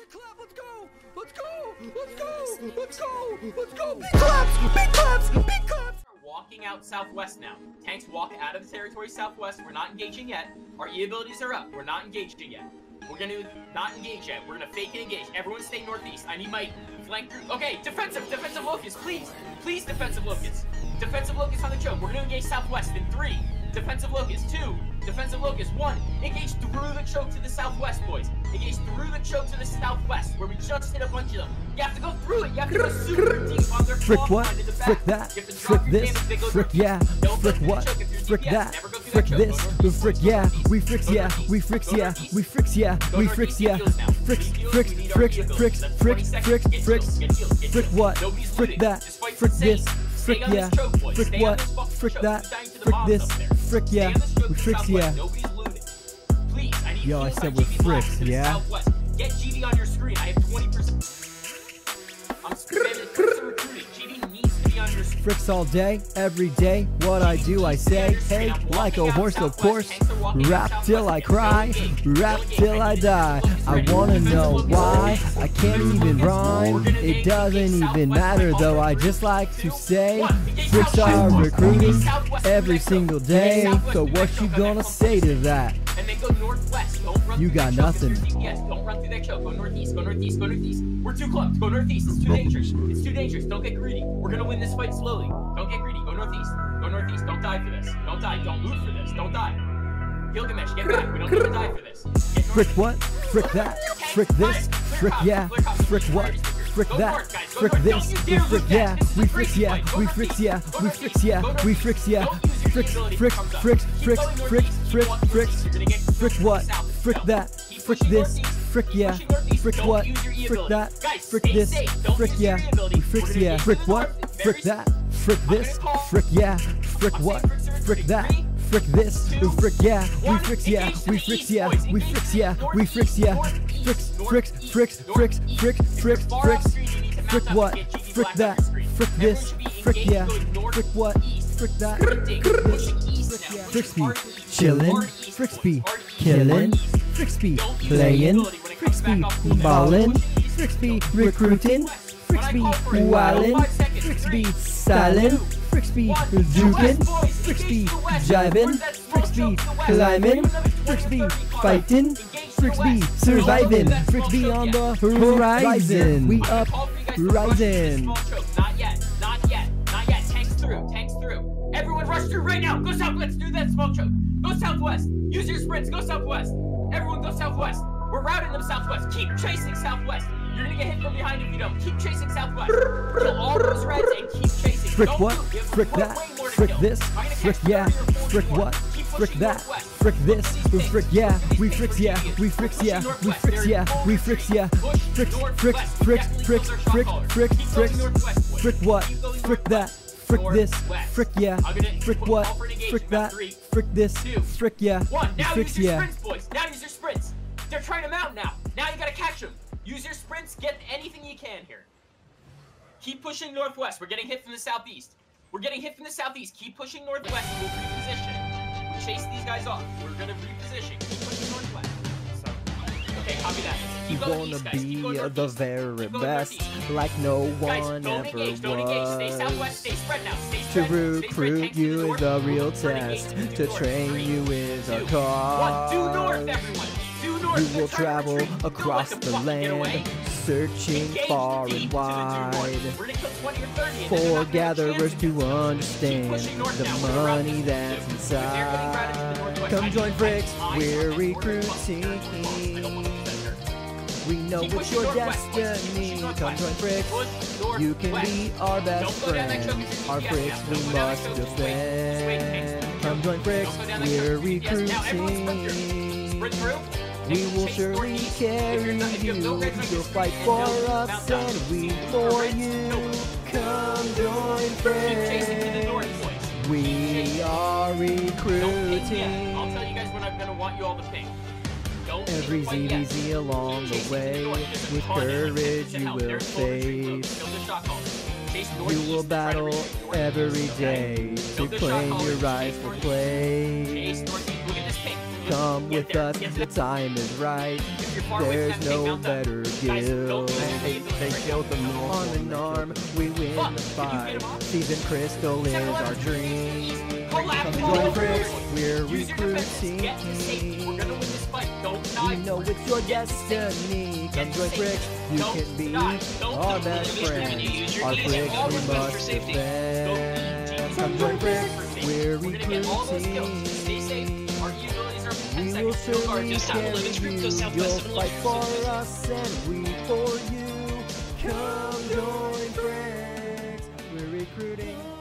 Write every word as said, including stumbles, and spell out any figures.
big clap, let's go! Let's go! Let's go! Let's go! Let's go! Big claps! Big claps! Big claps! We're walking out southwest now. Tanks walk out of the territory southwest. We're not engaging yet. Our E abilities are up. We're not engaging yet. We're gonna not engage yet. We're gonna fake and engage. Everyone stay northeast. I need my flank group. Okay, defensive, defensive locust, please. Please, defensive locust. Defensive locust on the choke. We're gonna engage southwest in three. Defensive locust, two. Defensive locust, one. Engage through the choke to the southwest, boys. Engage through the choke to the southwest, where we just hit a bunch of them. You have to go through it. You have to go super deep on their Frick claw what? line in the back. Frick that? You have to Frick drop your this? damage, they go Frick northeast. yeah? Don't Frick go through what? the choke if you're Frick D P S. that? Never go through Frick that choke. this? Go northeast. Frick yeah? Go We fricks northeast. yeah? We Go fricks yeah? northeast. We fricks yeah? Go We northeast, fricks get yeah? heals now. Fricks, Get heals, fricks, we need our fricks, E abilities. fricks, That's fricks, twenty seconds. fricks, Get fricks. heals, get heals, get Frick heals. what? Nobody's Frick looting. that? This fight's Frick insane. this? Stay Frick on yeah? this choke, boys. Frick Stay on what? this fucking Frick choke. that? Who's dying to the Frick bombs this? up there? Frick Stay yeah? on this choke We to the fricks yeah? southwest. Nobody's looting. Please, I need Yo, I heals said on we're G V blocks fricks, to the yeah? southwest. Get G V on your screen. I have twenty percent. I'm spamming fricks and recruiting. G V needs to be on your screen. Fricks all day, every day. What I do, I say. Hey, like a horse, of course. Rap till I cry, rap till I die. I wanna know why I can't even rhyme. It doesn't even matter though. I just like to say, Fricks are recruiting every single day. So what you gonna say to that? And then go northwest. Don't run You through got that choke nothing. if you're D P S. Don't run through that choke. Go northeast. Go northeast. Go northeast. We're too close. Go northeast. It's too dangerous. It's too dangerous. Don't get greedy. We're gonna win this fight slowly. Don't get greedy. Go northeast. Go northeast. Don't die for this. Don't die. Don't loot for this. Don't die. Gilgamesh, get back. We don't need to die for this. Get Frick what? Frick that? Frick this? Frick yeah? Frick what? Frick that? Frick this? We frick yeah? We fricks yeah? We fricks yeah? We fricks yeah? We fricks yeah? Fricks, fricks, fricks, fricks, fricks, fricks, fricks. Frick what? Frick that? Frick this? Frick yeah? Frick what? Frick that? Frick this? Frick yeah? We fricks yeah? Frick what? Frick that? Frick this? Frick yeah? Frick what? Frick that? Frick this? Frick yeah? We fricks yeah? We fricks yeah? We fricks yeah? We fricks yeah? Fricks, fricks, fricks, fricks, fricks, fricks, fricks. Frick what? Frick that? Frick this? Frick yeah? Frick what? Frick that? Frick this? Frick yeah? Fricksby chillin', Fricksby killin', Fricksby playin', Fricksby ballin', Fricksby recruitin', Fricksby wildin', Fricksby stylin', Fricksby jukin', Fricksby jibin', Fricksby climbin', Fricksby fightin', Fricksby survivin', Fricksby on the horizon. We up rising. Not yet. Not yet. Not yet. Tanks through. Tanks through. Everyone rush through right now. Go southwest. Do that smoke choke. Go southwest. Use your sprints. Go southwest. Everyone go southwest. We're routing them southwest. Keep chasing southwest. You're gonna get hit from behind if you don't. Keep chasing southwest. Kill all those reds and keep chasing. Frick Don't what? move. We have Frick way that? more to Frick kill. this? I'm gonna Frick catch yeah? thirty or forty Frick more. what? Keep Frick pushing that? northwest. Frick this? Push these Frick things. yeah? Push We these fricks things. yeah? We Push fricks pushing yeah? We northwest. fricks They're yeah? full We fricks yeah? push Fricks, northwest. fricks, fricks, Definitely fricks, kill their fricks, shot fricks, caller. Keep going fricks. northwest, boys. Frick what? Keep going Frick that? northwest. Frick this? Northwest. Frick yeah? I'm gonna Frick put what? call for an engagement. Frick Got that? three, Frick this? two, Frick yeah? One. We Now fricks use your yeah? sprints, boys. Now use your sprints. They're trying them out now. Now you gotta catch them. Use your sprints. Get anything you can here. Keep pushing northwest. We're getting hit from the southeast. We're getting hit from the southeast. Keep pushing northwest. We'll reposition. We chase these guys off. We're gonna reposition. Keep pushing northwest. So, okay, copy that. Keep You going wanna east, guys. Keep be going the northeast. very Keep going best, northeast. like no Guys, one don't ever engage, don't engage. Stay southwest, was. stay spread now. Stay To spread. Stay spread. recruit Tanks to the you north. is a real Move forward, engage test. to the To north. train Three, you is a two, cause. one. Due north, everyone. Due north. You They're will trying to travel retreat. Don't across let the them fucking get away. land, searching Engage far deep and to the due wide. north. We're gonna kill twenty or thirty, and then they're For not gonna have a gatherers chance to against us. understand Keep pushing north the now. We're gonna route money these that's two. If they're getting routed to the inside. northwest, Come I join need Fricks, eyes we're on the border. recruiting. I don't want to be there. We know Keep it's pushing your northwest, boys. Keep destiny. pushing Come northwest. join Fricks. Push You can northwest. be our best Don't go down that choke friend. if you're Our D P S Fricks now. we Don't go down that must choke. Just wait. Just wait, tanks. defend. Come join Fricks, Don't go down that we're choke. D P S. Now everyone sprint through. recruiting. Sprint through. We And will chase surely northeast. If carry you're not- if you have no you. reds on your You'll screen fight and for no us mount down. and we Keep for reds. you. No. Come join Keep chasing to the north, Fricks. boys. We Chase. are Don't ping yet. I'll recruiting. tell you guys when I'm gonna want you all to ping. Don't Every ping quite yet. Z D Z along the Chase to way. north. There's a With ton of them. courage To you help. will There's full retreat moves. face. Kill the shot caller. Chase You northeast will to try to battle retreat northeast, every okay? day Kill to the shot claim caller. your rise Chase for northeast. play. Chase northeast. Look at this ping. come Get with there, us, get the there. time is right. If you're far away from There's them, take no Mount Doug. better Guys, don't guild. use They, your they abilities killed right them now. on an arm. We win Fuck, the can you fight. get him off? Season Crystal is our dream. Collapse Come all join over Fricks, everyone. we're Use your defenses. recruiting. Get to safety. We're gonna win this fight. Don't die. We know it's your destiny. Come Get join safe. Fricks, you Don't can be die. Don't our do best it. friend. You use your Our knees and Fricks all we movement for must safety. defend. Come join Fricks, we're We're gonna get all those kills. recruiting. Stay safe. Our E abilities are ten We will seconds. Still guard. surely Just have carry eleven group goes you. southwest You'll of fight eleven. for us and we for you. Come join Fricks, we're recruiting.